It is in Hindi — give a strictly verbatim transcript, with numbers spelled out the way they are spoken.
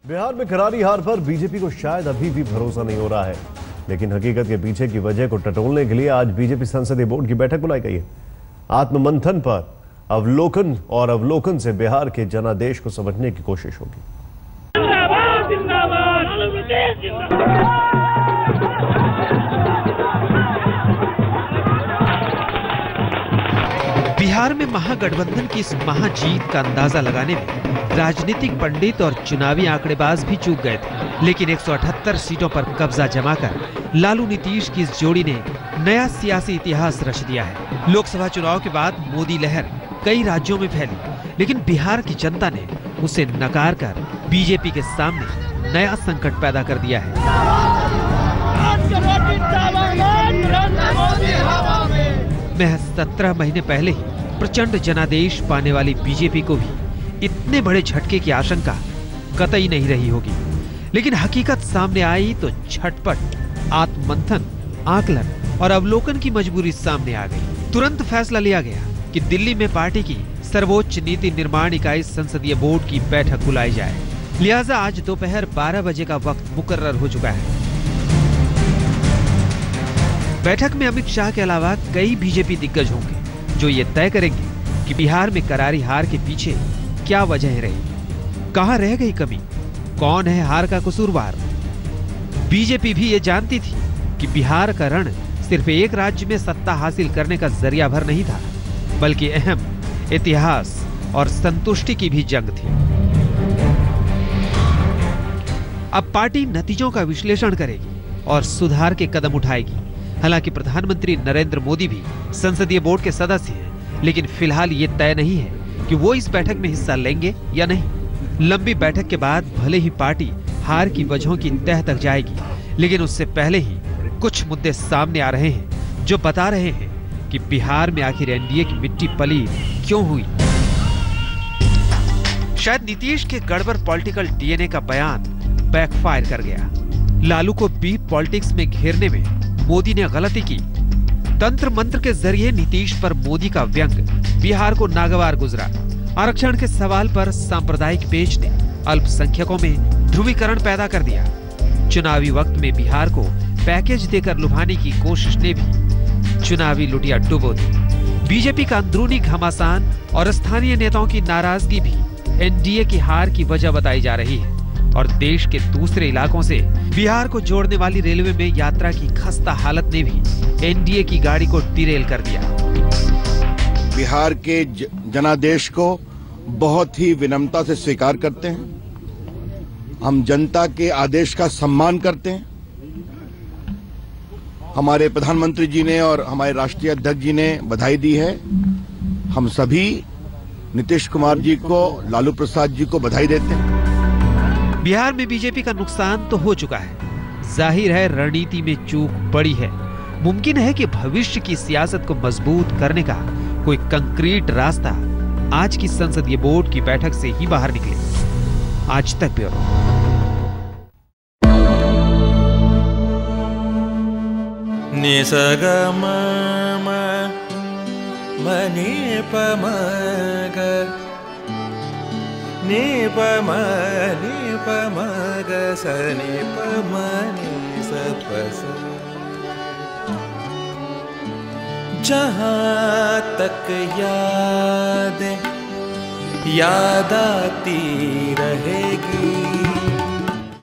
बिहार में करारी हार पर बीजेपी को शायद अभी भी भरोसा नहीं हो रहा है, लेकिन हकीकत के पीछे की वजह को टटोलने के लिए आज बीजेपी संसदीय बोर्ड की बैठक बुलाई गई है। आत्ममंथन पर अवलोकन और अवलोकन से बिहार के जनादेश को समझने की कोशिश होगी। बिहार में महागठबंधन की इस महाजीत का अंदाजा लगाने में राजनीतिक पंडित और चुनावी आंकड़ेबाज भी चूक गए थे, लेकिन एक सौ अठहत्तर सीटों पर कब्जा जमाकर लालू नीतीश की इस जोड़ी ने नया सियासी इतिहास रच दिया है। लोकसभा चुनाव के बाद मोदी लहर कई राज्यों में फैली, लेकिन बिहार की जनता ने उसे नकार कर बीजेपी के सामने नया संकट पैदा कर दिया है। महज सत्रह महीने पहले ही प्रचंड जनादेश पाने वाली बीजेपी को भी इतने बड़े झटके की आशंका कतई नहीं रही होगी, लेकिन हकीकत सामने आई तो झटपट आत्ममंथन, आकलन और अवलोकन की मजबूरी सामने आ गई। तुरंत फैसला लिया गया कि दिल्ली में पार्टी की सर्वोच्च नीति निर्माण इकाई संसदीय बोर्ड की बैठक बुलाई जाए। लिहाजा आज दोपहर बारह बजे का वक्त मुकर्रर हो चुका है। बैठक में अमित शाह के अलावा कई बीजेपी दिग्गज होंगे जो ये तय करेंगे कि बिहार में करारी हार के पीछे क्या वजह रही, कहां रह गई कमी, कौन है हार का कसूरवार। बीजेपी भी ये जानती थी कि बिहार का रण सिर्फ एक राज्य में सत्ता हासिल करने का जरिया भर नहीं था, बल्कि अहम इतिहास और संतुष्टि की भी जंग थी। अब पार्टी नतीजों का विश्लेषण करेगी और सुधार के कदम उठाएगी। हालांकि प्रधानमंत्री नरेंद्र मोदी भी संसदीय बोर्ड के सदस्य हैं, लेकिन फिलहाल ये तय नहीं है कि वो इस बैठक में हिस्सा लेंगे या नहीं। लंबी बैठक के बाद भले ही पार्टी हार की वजहों की तह तक जाएगी, लेकिन उससे पहले ही कुछ मुद्दे सामने आ रहे हैं जो बता रहे हैं कि बिहार में आखिर एनडीए की मिट्टी पली क्यों हुई। शायद नीतीश के गड़बड़ पॉलिटिकल डीएनए का बयान बैकफायर कर गया। लालू को बीफ पॉलिटिक्स में घेरने में मोदी ने गलती की। तंत्र मंत्र के जरिए नीतीश पर मोदी का व्यंग बिहार को नागवार गुजरा। आरक्षण के सवाल पर सांप्रदायिक पेच ने अल्पसंख्यकों में ध्रुवीकरण पैदा कर दिया। चुनावी वक्त में बिहार को पैकेज देकर लुभाने की कोशिश ने भी चुनावी लुटिया डुबो दी। बीजेपी का अंदरूनी घमासान और स्थानीय नेताओं की नाराजगी भी एनडीए की हार की वजह बताई जा रही है, और देश के दूसरे इलाकों से बिहार को जोड़ने वाली रेलवे में यात्रा की खस्ता हालत ने भी एनडीए की गाड़ी को डिरेल कर दिया। बिहार के जनादेश को बहुत ही विनम्रता से स्वीकार करते हैं। हम जनता के आदेश का सम्मान करते हैं। हमारे प्रधानमंत्री जी ने और हमारे राष्ट्रीय अध्यक्ष जी ने बधाई दी है। हम सभी नीतीश कुमार जी को, लालू प्रसाद जी को बधाई देते हैं। बिहार में बीजेपी का नुकसान तो हो चुका है, जाहिर है रणनीति में चूक बड़ी है। मुमकिन है कि भविष्य की सियासत को मजबूत करने का कोई कंक्रीट रास्ता आज की संसदीय बोर्ड की बैठक से ही बाहर निकले। आज तक ब्यूरो। निसगम मनि पमग नि पम नि पमग स नि पम नि स प स। जहाँ तक याद याद आती रहेगी।